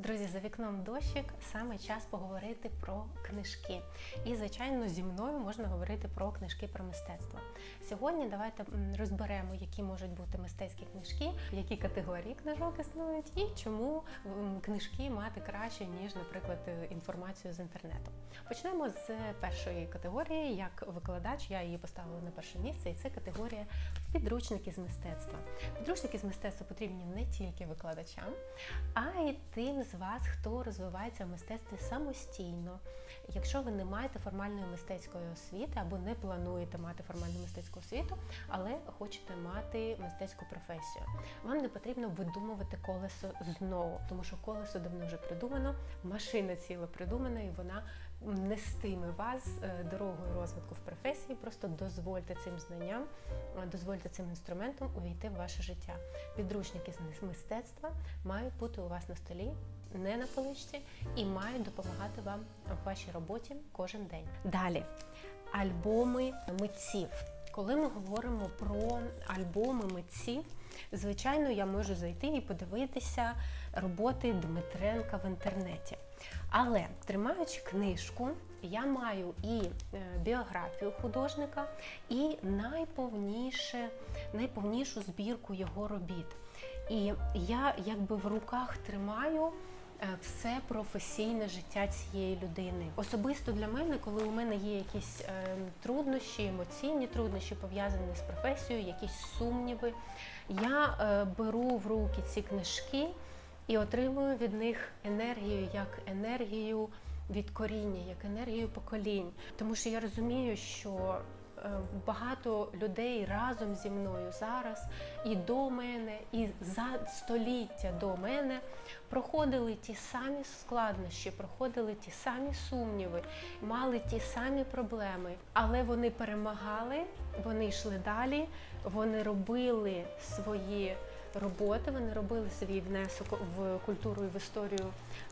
Друзі, за вікном дощик, саме час поговорити про книжки. І, звичайно, зі мною можна говорити про книжки про мистецтво. Сьогодні давайте розберемо, які можуть бути мистецькі книжки, які категорії книжок існують і чому книжки мати краще, ніж, наприклад, інформацію з інтернету. Почнемо з першої категорії. Як викладач, я її поставила на перше місце, і це категорія підручники з мистецтва. Підручники з мистецтва потрібні не тільки викладачам, а й тим з вас, хто розвивається в мистецтві самостійно. Якщо ви не маєте формальної мистецької освіти або не плануєте мати формальну мистецьку освіту, але хочете мати мистецьку професію, вам не потрібно видумувати колесо знову, тому що колесо давно вже придумано, машина ціла придумана, і вона нестиме вас дорогою розвитку в професії. Просто дозвольте цим знанням, дозвольте цим інструментам увійти в ваше життя. Підручники з мистецтва мають бути у вас на столі, не на поличці, і мають допомагати вам в вашій роботі кожен день. Далі. Альбоми митців. Коли ми говоримо про альбоми митців, звичайно, я можу зайти і подивитися роботи Дмитренка в інтернеті. Але, тримаючи книжку, я маю і біографію художника, і найповнішу збірку його робіт. І я якби в руках тримаю все професійне життя цієї людини. Особисто для мене, коли у мене є якісь труднощі, емоційні труднощі, пов'язані з професією, якісь сумніви, я беру в руки ці книжки і отримую від них енергію, як енергію від коріння, як енергію поколінь. Тому що я розумію, що багато людей разом зі мною зараз і до мене, і за століття до мене проходили ті самі складнощі, проходили ті самі сумніви, мали ті самі проблеми. Але вони перемагали, вони йшли далі, вони робили свої роботи, вони робили свій внесок в культуру і в історію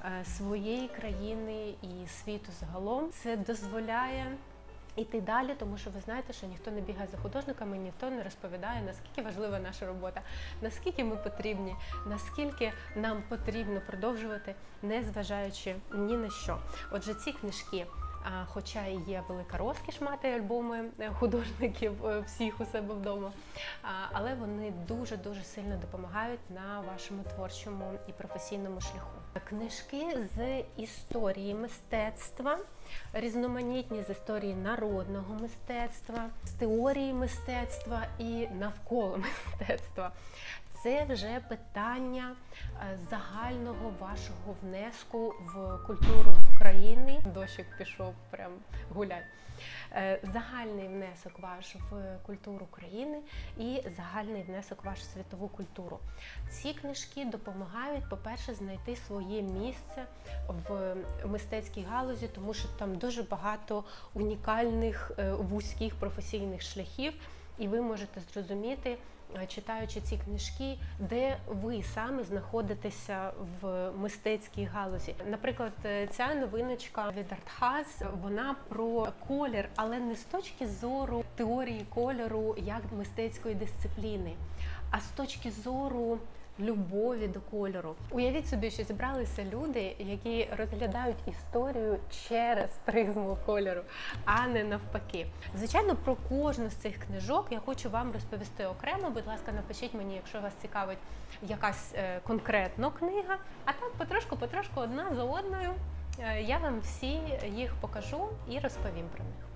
своєї країни і світу загалом. Це дозволяє іти далі, тому що ви знаєте, що ніхто не бігає за художниками, ніхто не розповідає, наскільки важлива наша робота, наскільки ми потрібні, наскільки нам потрібно продовжувати, не зважаючи ні на що. Отже, ці книжки, хоча і є велика розкіш мати альбоми художників всіх у себе вдома, але вони дуже-дуже сильно допомагають на вашому творчому і професійному шляху. Книжки з історії мистецтва, різноманітні з історії народного мистецтва, з теорії мистецтва і навколо мистецтва. Це вже питання загального вашого внеску в культуру України. Дощик пішов прям гулять. Загальний внесок ваш в культуру країни і загальний внесок в вашу світову культуру. Ці книжки допомагають, по-перше, знайти своє місце в мистецькій галузі, тому що там дуже багато унікальних вузьких професійних шляхів, і ви можете зрозуміти, читаючи ці книжки, де ви саме знаходитеся в мистецькій галузі. Наприклад, ця новиночка від Артхаз, вона про колір, але не з точки зору теорії кольору як мистецької дисципліни, а з точки зору любові до кольору. Уявіть собі, що зібралися люди, які розглядають історію через призму кольору, а не навпаки. Звичайно, про кожну з цих книжок я хочу вам розповісти окремо. Будь ласка, напишіть мені, якщо вас цікавить якась конкретна книга. А так, потрошку, одна за одною, я вам всі їх покажу і розповім про них.